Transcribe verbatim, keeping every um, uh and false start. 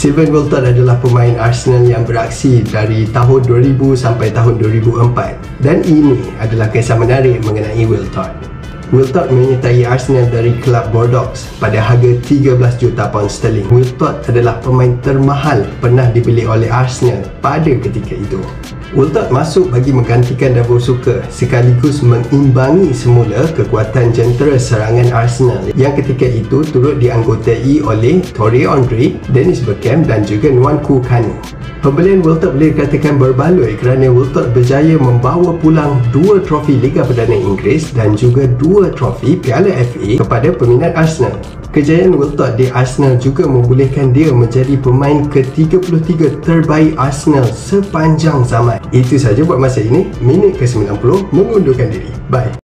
Sylvain Wiltord adalah pemain Arsenal yang beraksi dari tahun dua ribu sampai tahun dua ribu empat, dan ini adalah kisah menarik mengenai Wiltord. Wiltord menyertai Arsenal dari kelab Bordeaux pada harga tiga belas juta pound sterling. Wiltord adalah pemain termahal pernah dibeli oleh Arsenal pada ketika itu. Wiltord masuk bagi menggantikan Davor Suker sekaligus mengimbangi semula kekuatan jentera serangan Arsenal yang ketika itu turut dianggotai oleh Thierry Henry, Dennis Bergkamp dan juga Nwankwo Kanu. Pembelian Wiltord boleh dikatakan berbaloi kerana Wiltord berjaya membawa pulang dua trofi Liga Perdana Inggeris dan juga dua trofi Piala F A kepada peminat Arsenal. Kejayaan Wiltord di Arsenal juga membolehkan dia menjadi pemain ke tiga puluh tiga terbaik Arsenal sepanjang zaman. Itu saja buat masa ini. Minit ke sembilan puluh mengundurkan diri. Bye.